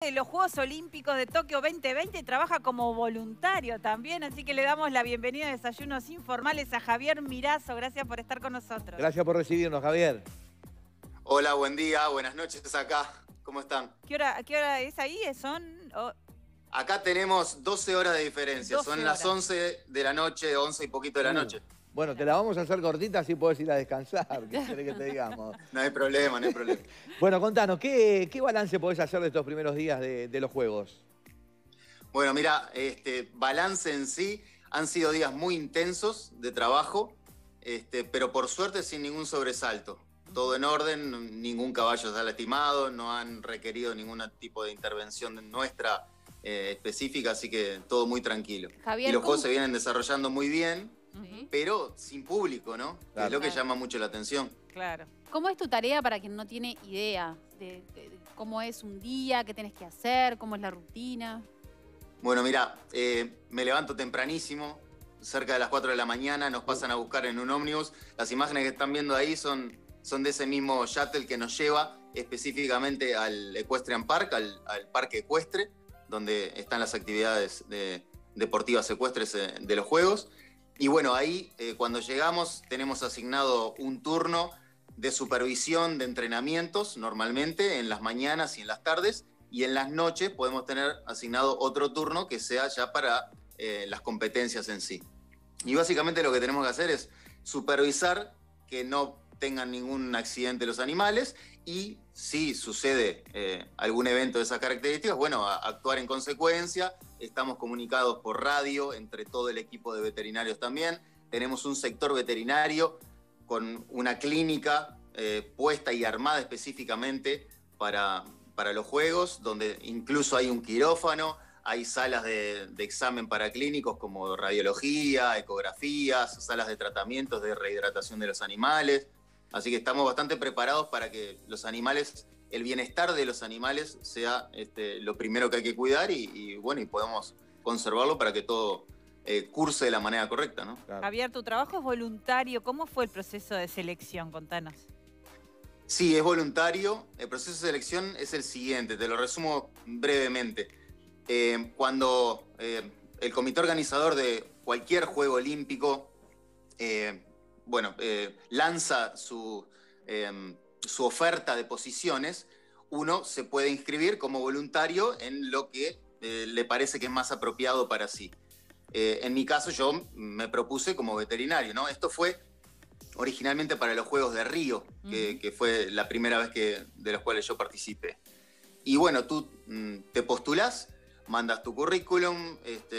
de los Juegos Olímpicos de Tokio 2020 y trabaja como voluntario también, así que le damos la bienvenida a Desayunos Informales a Javier Mirazo. Gracias por estar con nosotros. Gracias por recibirnos, Javier. Hola, buen día, buenas noches acá. ¿Cómo están? ¿Qué hora es ahí? Acá tenemos 12 horas de diferencia. 12 Son las 11 de la noche, 11 y poquito de la noche. Bueno, te la vamos a hacer cortita, así podés ir a descansar. ¿Qué querés que te digamos? No hay problema, no hay problema. Bueno, contanos, ¿qué balance podés hacer de estos primeros días de los Juegos? Bueno, mira, balance en sí, han sido días muy intensos de trabajo, pero por suerte sin ningún sobresalto. Todo en orden, ningún caballo se ha lastimado, no han requerido ningún tipo de intervención nuestra específica, así que todo muy tranquilo. Javier, y los juegos se vienen desarrollando muy bien, pero sin público, ¿no? Claro. Es lo que llama mucho la atención. Claro. ¿Cómo es tu tarea para quien no tiene idea de cómo es un día, qué tenés que hacer, cómo es la rutina? Bueno, mira, me levanto tempranísimo, cerca de las 4 de la mañana, nos pasan a buscar en un ómnibus. Las imágenes que están viendo ahí son de ese mismo shuttle que nos lleva específicamente al Equestrian Park, al parque ecuestre, donde están las actividades deportivas ecuestres de los Juegos. Y bueno, ahí cuando llegamos tenemos asignado un turno de supervisión de entrenamientos, normalmente en las mañanas y en las tardes, y en las noches podemos tener asignado otro turno que sea ya para las competencias en sí. Y básicamente lo que tenemos que hacer es supervisar que no tengan ningún accidente los animales y si sucede algún evento de esas características, bueno, actuar en consecuencia. Estamos comunicados por radio entre todo el equipo de veterinarios también. Tenemos un sector veterinario con una clínica puesta y armada específicamente para los Juegos, donde incluso hay un quirófano, hay salas de examen para clínicos como radiología, ecografías, salas de tratamientos de rehidratación de los animales. Así que estamos bastante preparados para que los animales, el bienestar de los animales sea lo primero que hay que cuidar y podemos conservarlo para que todo curse de la manera correcta, ¿no? Claro. Javier, tu trabajo es voluntario. ¿Cómo fue el proceso de selección? Contanos. Sí, es voluntario. El proceso de selección es el siguiente, te lo resumo brevemente. Cuando el comité organizador de cualquier juego olímpico lanza su oferta de posiciones, uno se puede inscribir como voluntario en lo que le parece que es más apropiado para sí. En mi caso, yo me propuse como veterinario, ¿no? Esto fue originalmente para los Juegos de Río, que fue la primera vez de los cuales yo participé. Y bueno, tú te postulás, mandas tu currículum,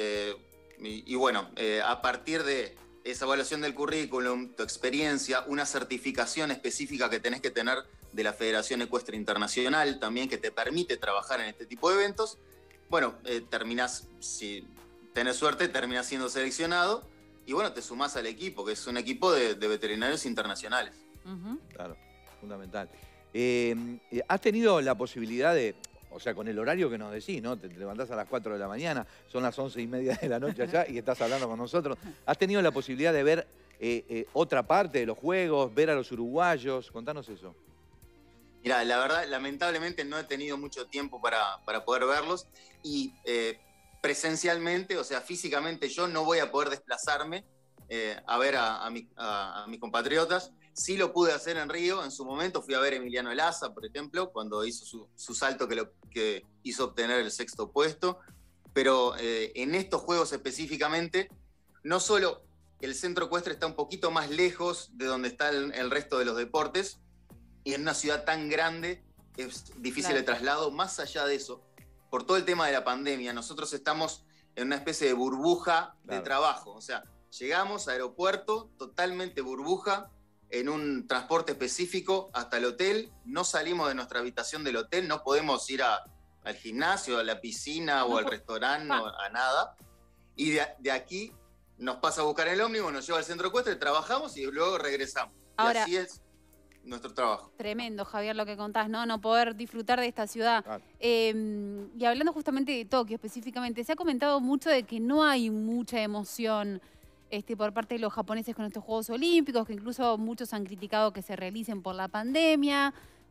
a partir de esa evaluación del currículum, tu experiencia, una certificación específica que tenés que tener de la Federación Ecuestre Internacional también, que te permite trabajar en este tipo de eventos. Bueno, si tenés suerte, terminás siendo seleccionado y bueno, te sumás al equipo, que es un equipo de veterinarios internacionales. Claro, fundamental. ¿Has tenido la posibilidad de, o sea, con el horario que nos decís, ¿no? Te levantás a las 4 de la mañana, son las 11:30 de la noche allá y estás hablando con nosotros. ¿Has tenido la posibilidad de ver otra parte de los Juegos, ver a los uruguayos? Contanos eso. Mira, la verdad, lamentablemente no he tenido mucho tiempo para poder verlos y presencialmente, o sea, físicamente yo no voy a poder desplazarme a ver a mis compatriotas. Sí lo pude hacer en Río, en su momento fui a ver a Emiliano Elaza, por ejemplo, cuando hizo su salto que hizo obtener el 6º puesto, pero en estos Juegos específicamente, no solo el centro ecuestre está un poquito más lejos de donde está el resto de los deportes, y en una ciudad tan grande es difícil el traslado. Más allá de eso, por todo el tema de la pandemia, nosotros estamos en una especie de burbuja de trabajo. O sea, llegamos a aeropuerto, totalmente burbuja, en un transporte específico hasta el hotel, no salimos de nuestra habitación del hotel, no podemos ir al gimnasio, a la piscina o al restaurante, a nada. Y de aquí nos pasa a buscar el ómnibus, nos lleva al centro ecuestre, trabajamos y luego regresamos. Ahora, y así es nuestro trabajo. Tremendo, Javier, lo que contás, ¿no? No poder disfrutar de esta ciudad. Claro. Y hablando justamente de Tokio específicamente, se ha comentado mucho de que no hay mucha emoción por parte de los japoneses con estos Juegos Olímpicos, que incluso muchos han criticado que se realicen por la pandemia.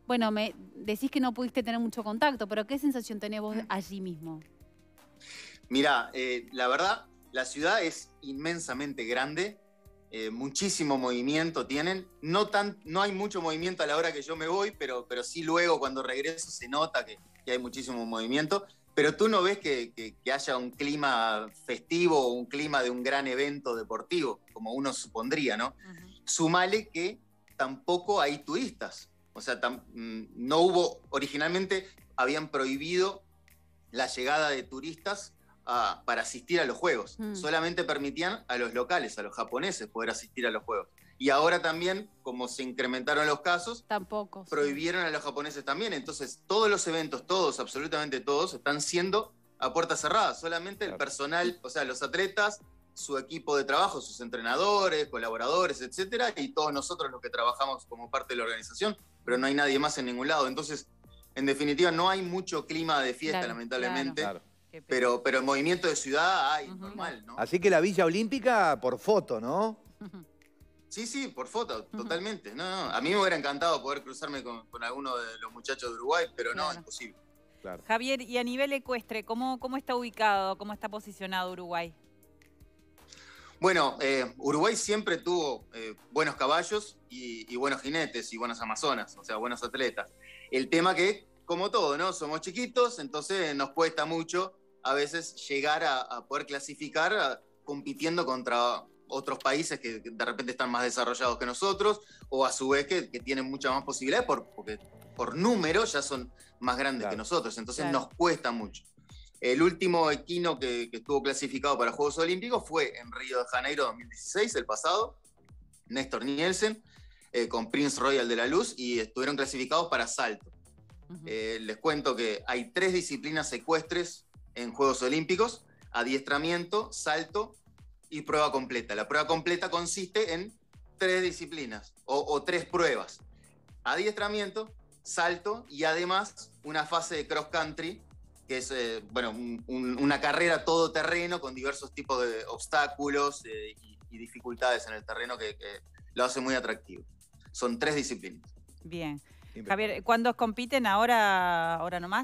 Bueno, me decís que no pudiste tener mucho contacto, pero ¿qué sensación tenés vos allí mismo? Mirá, la verdad, la ciudad es inmensamente grande, muchísimo movimiento tienen. No hay mucho movimiento a la hora que yo me voy, pero sí luego cuando regreso se nota que hay muchísimo movimiento. Pero tú no ves que haya un clima festivo o un clima de un gran evento deportivo, como uno supondría, ¿no? Sumale que tampoco hay turistas. O sea, no hubo, originalmente habían prohibido la llegada de turistas para asistir a los juegos. Solamente permitían a los locales, a los japoneses, poder asistir a los juegos. Y ahora también, como se incrementaron los casos, tampoco prohibieron a los japoneses también. Entonces, todos los eventos, todos, absolutamente todos, están siendo a puertas cerradas. Solamente el personal, o sea, los atletas, su equipo de trabajo, sus entrenadores, colaboradores, etcétera, y todos nosotros los que trabajamos como parte de la organización, pero no hay nadie más en ningún lado. Entonces, en definitiva, no hay mucho clima de fiesta, lamentablemente. Claro. Pero el movimiento de ciudad hay, normal, ¿no? Así que la Villa Olímpica por foto, ¿no? Sí, por foto, totalmente. No, a mí me hubiera encantado poder cruzarme con alguno de los muchachos de Uruguay, pero no, imposible. Claro. Javier, y a nivel ecuestre, ¿cómo está ubicado, cómo está posicionado Uruguay? Bueno, Uruguay siempre tuvo buenos caballos y buenos jinetes y buenas amazonas, o sea, buenos atletas. El tema que, como todo, ¿no? Somos chiquitos, entonces nos cuesta mucho a veces llegar a poder clasificar compitiendo contra otros países que de repente están más desarrollados que nosotros, o a su vez que tienen muchas más posibilidades porque por número ya son más grandes que nosotros, entonces nos cuesta mucho. El último equino que estuvo clasificado para Juegos Olímpicos fue en Río de Janeiro 2016, el pasado, Néstor Nielsen, con Prince Royal de la Luz, y estuvieron clasificados para salto. Les cuento que hay 3 disciplinas ecuestres en Juegos Olímpicos: adiestramiento, salto y prueba completa. La prueba completa consiste en 3 disciplinas o 3 pruebas: adiestramiento, salto y además una fase de cross country, que es una carrera todoterreno con diversos tipos de obstáculos y dificultades en el terreno que lo hace muy atractivo. Son 3 disciplinas. Bien. Javier, ¿cuándo compiten? ¿Ahora nomás?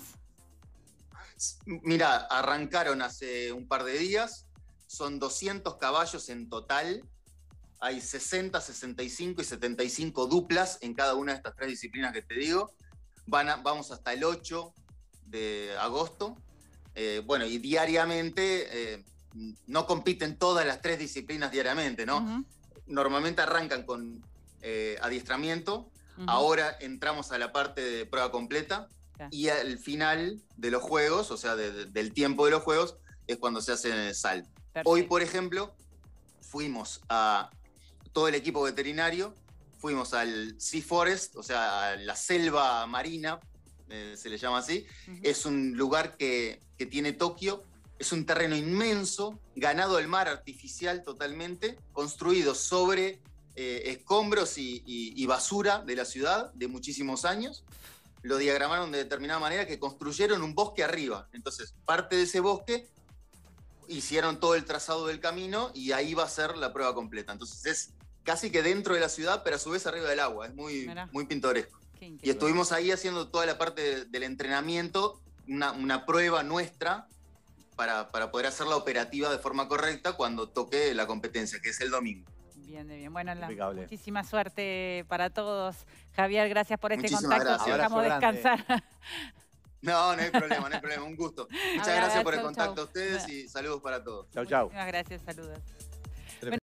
Mira, arrancaron hace un par de días. Son 200 caballos en total. Hay 60, 65 y 75 duplas en cada una de estas 3 disciplinas que te digo. Vamos hasta el 8 de agosto. Y diariamente no compiten todas las 3 disciplinas diariamente, ¿no? Normalmente arrancan con adiestramiento. Ahora entramos a la parte de prueba completa. Y al final de los juegos, o sea, del tiempo de los juegos, es cuando se hace el salto. Perfecto. Hoy, por ejemplo, fuimos a todo el equipo veterinario, fuimos al Sea Forest, o sea, a la selva marina, se le llama así. Es un lugar que tiene Tokio, es un terreno inmenso, ganado al mar artificial totalmente, construido sobre escombros y basura de la ciudad de muchísimos años. Lo diagramaron de determinada manera que construyeron un bosque arriba. Entonces, parte de ese bosque hicieron todo el trazado del camino y ahí va a ser la prueba completa. Entonces, es casi que dentro de la ciudad, pero a su vez arriba del agua. Es muy pintoresco. Y estuvimos ahí haciendo toda la parte del entrenamiento, una prueba nuestra para poder hacerla operativa de forma correcta cuando toque la competencia, que es el domingo. Bien. Bueno, muchísima suerte para todos. Javier, gracias por este contacto. Te dejamos descansar. No hay problema. Un gusto. Muchas gracias por el contacto a ustedes y saludos para todos. Chau. Muchas gracias, saludos.